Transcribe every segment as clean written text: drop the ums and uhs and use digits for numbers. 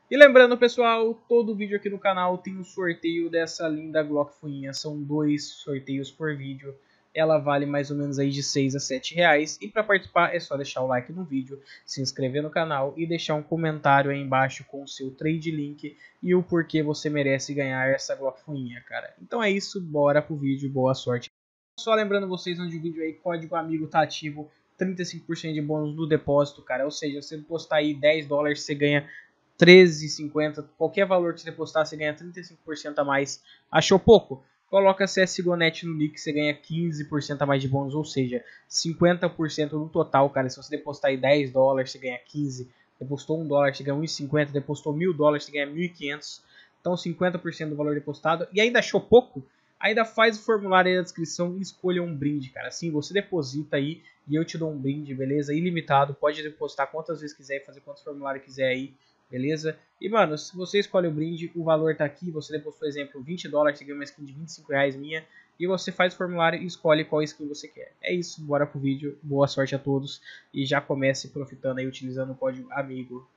E lembrando, pessoal, todo vídeo aqui no canal tem um sorteio dessa linda Glock Fuinha. São 2 sorteios por vídeo. Ela vale mais ou menos aí de 6 a 7 reais. E para participar é só deixar o like no vídeo, se inscrever no canal e deixar um comentário aí embaixo com o seu trade link e o porquê você merece ganhar essa Glock Fuinha, cara. Então é isso, bora pro vídeo, boa sorte. Só lembrando vocês, onde o vídeo aí, código amigo tá ativo, 35% de bônus no depósito, cara. Ou seja, se você postar aí 10 dólares, você ganha 13,50. Qualquer valor que você depositar, você ganha 35% a mais. Achou pouco? Coloca CSGO.net no nick, você ganha 15% a mais de bônus, ou seja, 50% no total, cara. Se você depositar aí 10 dólares, você ganha 15. Depositou 1 dólar, você ganha 1,50. Depositou 1.000 dólares, você ganha 1.500. Então 50% do valor depositado. E ainda achou pouco? Ainda faz o formulário aí na descrição e escolha um brinde, cara. Assim, você deposita aí e eu te dou um brinde, beleza? Ilimitado, pode depositar quantas vezes quiser e fazer quantos formulários quiser aí, beleza? E, mano, se você escolhe o brinde, o valor tá aqui. Você depositou, por exemplo, 20 dólares, você ganha uma skin de 25 reais minha. E você faz o formulário e escolhe qual skin você quer. É isso, bora pro vídeo. Boa sorte a todos. E já comece profitando aí, utilizando o código AMIGO.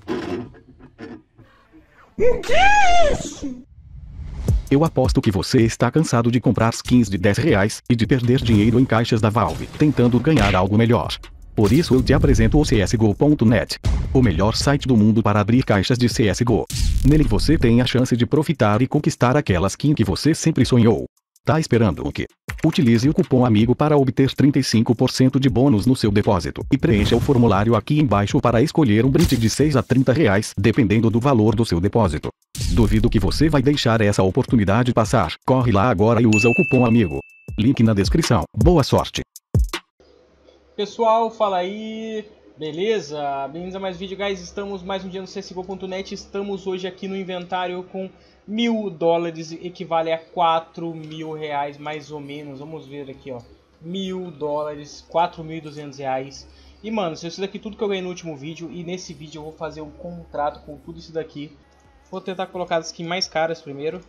O que é isso? Eu aposto que você está cansado de comprar skins de 10 reais e de perder dinheiro em caixas da Valve, tentando ganhar algo melhor. Por isso eu te apresento o CSGO.net, o melhor site do mundo para abrir caixas de CSGO. Nele você tem a chance de profitar e conquistar aquela skin que você sempre sonhou. Tá esperando o quê? Utilize o cupom AMIGO para obter 35% de bônus no seu depósito e preencha o formulário aqui embaixo para escolher um brinde de 6 a 30 reais, dependendo do valor do seu depósito. Duvido que você vai deixar essa oportunidade passar. Corre lá agora e usa o cupom AMIGO. Link na descrição. Boa sorte! Pessoal, fala aí, beleza? Bem-vindos a mais vídeo, guys. Estamos mais um dia no CSGO.net. Estamos hoje aqui no inventário com 1.000 dólares, equivale a 4.000 reais mais ou menos. Vamos ver aqui, ó, 1.000 dólares, 4.200 reais. E, mano, isso daqui tudo que eu ganhei no último vídeo. E nesse vídeo eu vou fazer um contrato com tudo isso daqui. Vou tentar colocar as skins mais caras primeiro.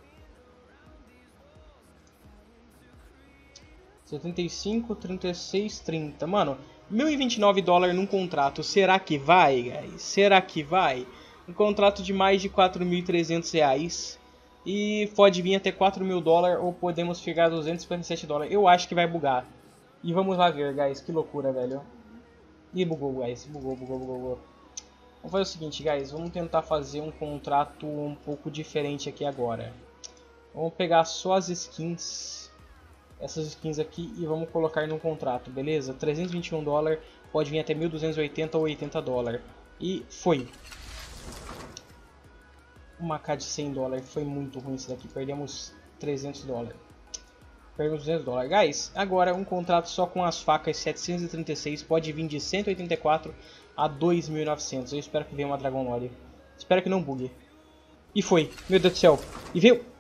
75, 36, 30. Mano, 1.029 dólares num contrato. Será que vai, guys? Será que vai? Um contrato de mais de 4.300 reais. E pode vir até 4.000 dólares ou podemos chegar a 257 dólares. Eu acho que vai bugar. E vamos lá ver, guys. Que loucura, velho. Ih, bugou, guys. Bugou. Vamos fazer o seguinte, guys. Vamos tentar fazer um contrato um pouco diferente aqui agora. Vamos pegar só as skins. Essas skins aqui e vamos colocar no contrato, beleza? 321 dólares, pode vir até 1.280 ou 80 dólares. E foi. Uma K de 100 dólares, foi muito ruim isso daqui, perdemos 300 dólares. Perdemos 200 dólares. Guys, agora um contrato só com as facas 736, pode vir de 184 a 2.900. Eu espero que venha uma Dragon Lore. Espero que não bugue. E foi, meu Deus do céu. E veio...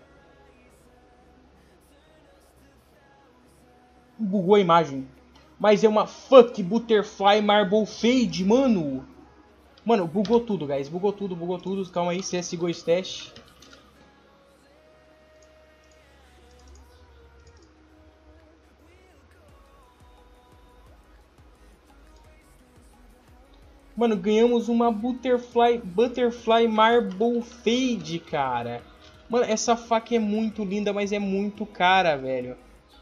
Bugou a imagem. Mas é uma fuck Butterfly Marble Fade, mano. Mano, bugou tudo, guys. Bugou tudo. Calma aí, CSGO Stash. Mano, ganhamos uma Butterfly Marble Fade, cara. Mano, essa faca é muito linda, mas é muito cara, velho.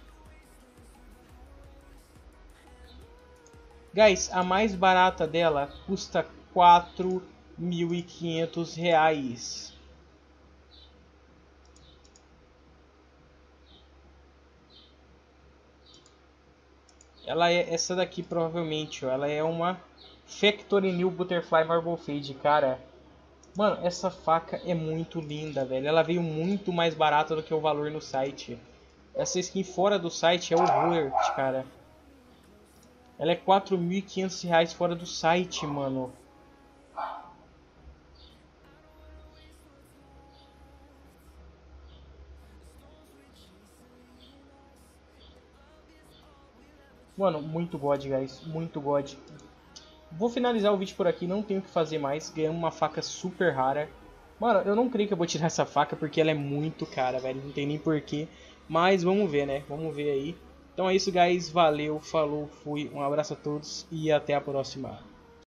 Guys, a mais barata dela custa 4.500 reais. Ela é essa daqui provavelmente, ó. Ela é uma Factory New Butterfly Marble Fade, cara. Mano, essa faca é muito linda, velho. Ela veio muito mais barata do que o valor no site. Essa skin fora do site é o worth, cara. Ela é 4.500 reais fora do site, mano. Mano, muito God, guys. Muito God. Vou finalizar o vídeo por aqui. Não tenho o que fazer mais. Ganhamos uma faca super rara. Mano, eu não creio que eu vou tirar essa faca porque ela é muito cara, velho. Não tem nem porquê. Mas vamos ver, né? Vamos ver aí. Então é isso, guys. Valeu, falou, fui. Um abraço a todos e até a próxima.